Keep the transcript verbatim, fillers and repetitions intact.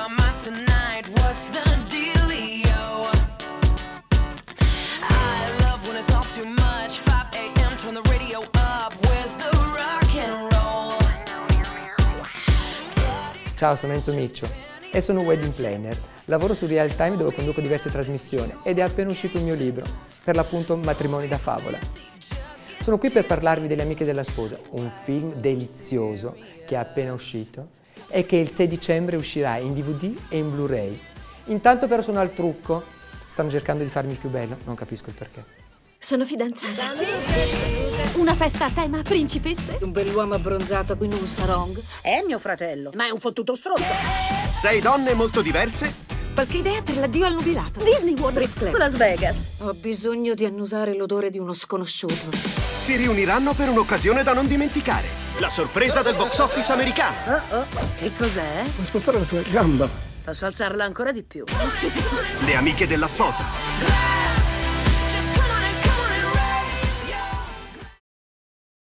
my mind tonight. What's the dealio? I love when it's all too much. five a m turn the radio up. Where's the rock and roll? Ciao, sono Enzo Miccio e sono un wedding planner. Lavoro su Real Time dove conduco diverse trasmissioni ed è appena uscito il mio libro, per l'appunto Matrimoni da favola. Sono qui per parlarvi delle Amiche della sposa, un film delizioso che è appena uscito e che il sei dicembre uscirà in D V D e in Blu-ray. Intanto però sono al trucco, stanno cercando di farmi più bello, non capisco il perché. Sono fidanzata. Una festa a tema principesse. Un bell'uomo abbronzato in un sarong. È mio fratello, ma è un fottuto stronzo. Sei donne molto diverse? Qualche idea per l'addio al nubilato? Disney World. Strip club. Las Vegas. Ho bisogno di annusare l'odore di uno sconosciuto. Si riuniranno per un'occasione da non dimenticare. La sorpresa del box office americano. Oh, oh. Che cos'è? Puoi spostare la tua gamba. Posso alzarla ancora di più. Le Amiche della sposa.